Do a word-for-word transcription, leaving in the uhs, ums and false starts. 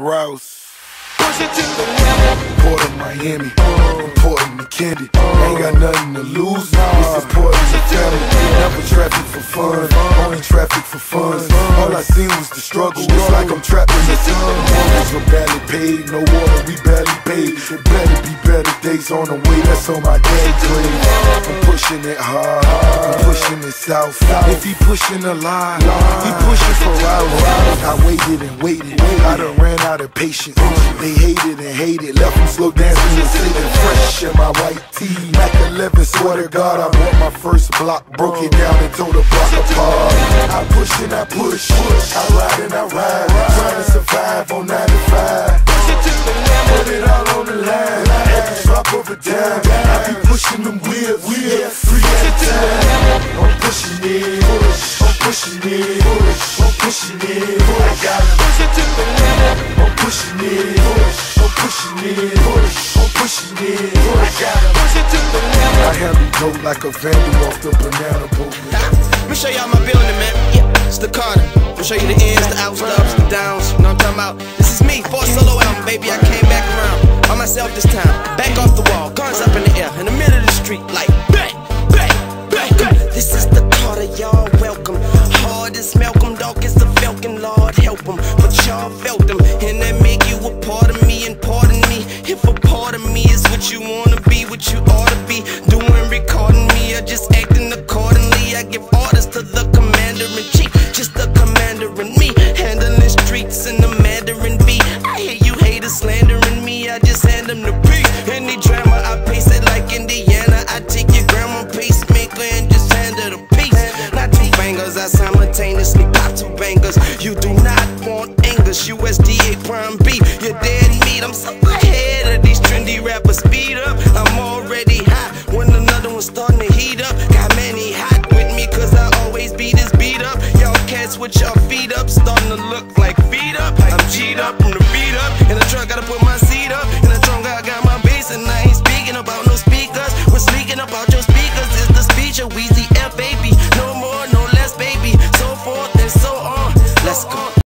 Rouse. Push it to the limit. Port of Miami, Portland McKinney. Ain't got nothing to lose. This is Portland to family. Never traffic for fun, only traffic for fun. All I seen was the struggle. It's like I'm trapped in the sun. Mortgage we're barely paid, no water we barely paid. It better be better days on the way. That's on my dad's grave. I'm pushing it hard, I'm pushing it south. If he pushing the line, he pushing for hours. I waited and waited, I done ran out of patience. They hated and hated, left them slow dancing and sitting fresh in my white tee. Mac eleven, swear to God, I bought my first block, broke it down and tore the block apart. I push and I push, I ride and I ride, trying to survive on ninety-five. Put it all on the line, every drop of a dime. I be pushing them wheels, three at a time. I'm pushing it, push, I'm pushing it, push, I'm pushing it, push. I gotta push it to the limit. I'm pushing it, push, I'm pushing it, push, I'm pushing it, push. I gotta push it to the limit. I handle dope like a vandal off the banana boat. Let me show y'all my building, man. Yeah, it's the Carter. I'll show you the ins, the outs, the ups, the downs. You know what I'm talking about? This is me, four solo album, baby. I came back around by myself this time. Back off the wall, guns up in the air, in the middle of the street, like bang, bang, bang, bang. This is the Carter, y'all welcome. Hard as Malcolm, dog is the Falcon, Lord help him. But y'all felt them, and that make you a part of me. And pardon me, if a part of me is what you wanna be, what you ought to be doing, recording me, or just acting accordingly. I give orders to the commander-in-chief, just the commander in me, handling streets in the Mandarin B. I hear you haters slandering me, I just hand them the beat. Any drama, I pace it like Indiana. I take your grandma pacemaker and just hand her the piece. Not two bangers, I simultaneously pop two bangers. You do not want Angus, U S D A prime B. You're dead meat, I'm so ahead of these trendy rappers. Speed up, I'm already hot when another one's starting to heat up. Got many hot with me, cause I always beat this beat up. Y'all cats with y'all feet up, starting to look like feet up. I'm G'd up.